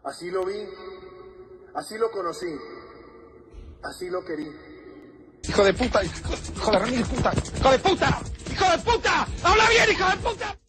Así lo vi, así lo conocí, así lo querí. Hijo de puta, hijo de remil puta, hijo de puta, hijo de puta, habla bien, hijo de puta.